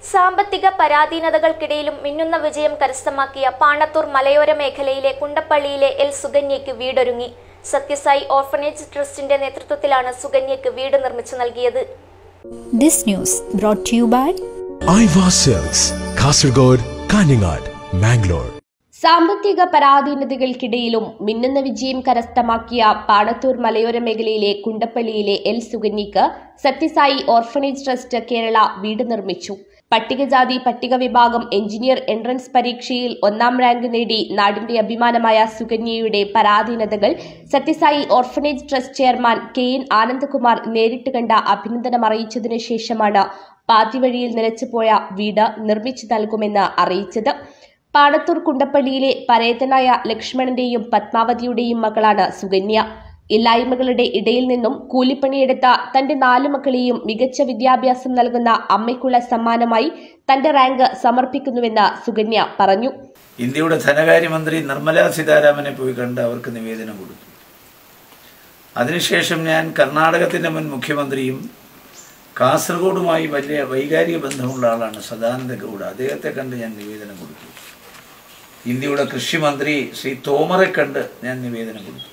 സാമ്പത്തിക പരാധീനതകൾക്കിടയിലും മിന്നുന്ന വിജയം കരസ്ഥമാക്കിയ പാണത്തൂർ മലയോര മേഖലയിലെ കുണ്ടപ്പള്ളിയിലെ എൽ സുകന്യയ്ക്ക് വീടൊരുങ്ങി. സത്യസായി ഓർഫനേജ് ട്രസ്റ്റിന്റെ നേതൃത്വത്തിലാണ് സുകന്യയ്ക്ക് വീട് നിർമ്മിച്ചു നൽകിയത്. This news brought to you by Iva Silks, Kasaragod, Kaningad, Mangalore. സാമ്പത്തിക പരാധീനതകൾക്കിടയിലും മിന്നുന്ന വിജയം കരസ്ഥമാക്കിയ പാണത്തൂർ മലയോര മേഖലയിലെ കുണ്ടപ്പള്ളിയിലെ എൽ സുകന്യയ്ക്ക് സത്യസായി ഓർഫനേജ് ട്രസ്റ്റ് കേരള വീട് നിർമ്മിച്ചു. പട്ടികജാതി പട്ടിക വിഭാഗം എഞ്ചിനീയർ എൻട്രൻസ് പരീക്ഷയിൽ 1ാം റാങ്ക് നേടി നാടിന്റെ അഭിമാനമായ സുകന്യയുടെ പരാധീനതകൾ Sathya Sai orphanage trust chairman KN Anandakumar നേരിട്ട് കണ്ട അഭിനന്ദനം അറിയിച്ചതിനു ശേഷമാണ് പാതിവഴിയിൽ നിലച്ചുപോയ വീട് നിർമ്മിച്ചു നൽകുമെന്ന് അറിയിച്ചത്. പാണത്തൂർ കുണ്ടപ്പള്ളിയിലെ പരേതനായ ലക്ഷ്മണന്റെയും പത്മാവതിയുടെയും മകളാണ് സുകന്യ. ഇല്ലായ്മകളുടെ ഇടയിൽ നിന്നും കൂലിപ്പണിയെടുത്ത തന്റെ 4 മക്കളെയും മികച്ച വിദ്യാഭ്യാസം നൽകുന്ന അമ്മയ്ക്കുള്ള സമ്മാനമായി തന്റെ റാങ്ക് സമർപ്പിക്കുന്നുവെന്ന് സുകന്യ പറഞ്ഞു. ഇന്ത്യയുടെ ധനകാര്യമന്ത്രി നിർമ്മല സീതാരാമനെ പോയി കണ്ട് അവർക്ക് നിവേദനം കൊടുത്തു. അതിനുശേഷം ഞാൻ കർണാടകത്തിന്റെ മുൻ മുഖ്യമന്ത്രിയും കാസർഗോഡുമായി വലിയ വൈകാരിക ബന്ധമുള്ള ആളാണ് സദാനന്ദ ഗൌഡ. അദ്ദേഹത്തെ കണ്ട് ഞാൻ നിവേദനം കൊടുത്തു. ഇന്ത്യയുടെ കൃഷിമന്ത്രി ശ്രീ തോമറെ കണ്ട് ഞാൻ നിവേദനം കൊടുത്തു.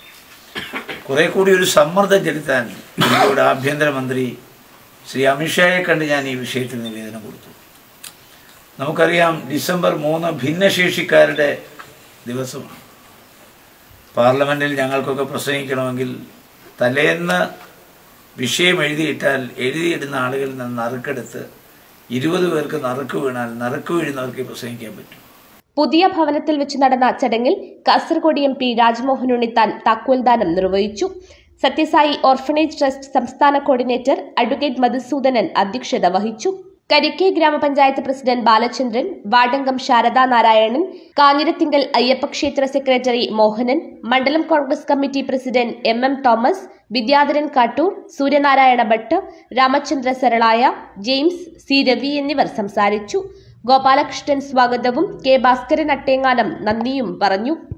കുറെ കൂടി ഒരു സമ്മർദ്ദം ചെലുത്താൻ ഇന്ത്യയുടെ ആഭ്യന്തരമന്ത്രി ശ്രീ അമിത്ഷായെ കണ്ട് ഞാൻ ഈ വിഷയത്തിൽ നിവേദനം കൊടുത്തു. നമുക്കറിയാം, ഡിസംബർ 3 ഭിന്നശേഷിക്കാരുടെ ദിവസമാണ്. പാർലമെന്റിൽ ഞങ്ങൾക്കൊക്കെ പ്രസംഗിക്കണമെങ്കിൽ തലേന്ന് വിഷയം എഴുതിയിട്ടാൽ എഴുതിയിടുന്ന ആളുകളിൽ നിന്ന് നറുക്കെടുത്ത് 20 പേർക്ക് നറുക്ക് വീണാൽ നറുക്ക് വീഴുന്നവർക്ക് പ്രസംഗിക്കാൻ പറ്റും. പുതിയ ഭവനത്തിൽ വെച്ച് നടന്ന ചടങ്ങിൽ കാസർഗോഡ് MP രാജ്മോഹൻ ഉണ്ണിത്താൻ താക്കോൽദാനം നിർവഹിച്ചു. സത്യസായി ഓർഫനേജ് ട്രസ്റ്റ് സംസ്ഥാന കോർഡിനേറ്റർ അഡ്വക്കേറ്റ് മധുസൂദനൻ അധ്യക്ഷത വഹിച്ചു. കരിക്കെ ഗ്രാമപഞ്ചായത്ത് പ്രസിഡന്റ് ബാലചന്ദ്രൻ, വാർഡംഗം ശാരദാ നാരായണൻ, കാഞ്ഞിരത്തിങ്കൽ അയ്യപ്പക്ഷേത്ര സെക്രട്ടറി മോഹനൻ, മണ്ഡലം Congress committee president MM Thomas, Vidyadharan Kattoor, Suryanarayana Bhatt, Ramachandra Saralaya, James C Ravi എന്നിവർ സംസാരിച്ചു. ഗോപാലകൃഷ്ണൻ സ്വാഗതവും K ഭാസ്കരൻ അട്ടേങ്ങാനം നന്ദിയും പറഞ്ഞു.